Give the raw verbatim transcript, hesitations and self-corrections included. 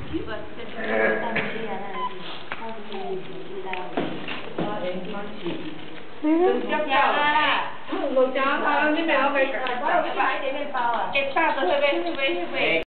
Chắc chắn là một cháu tao đi mèo về, cái bao cái bãi để bên bao à? Cái bao tôi hơi bên hơi bên hơi bên.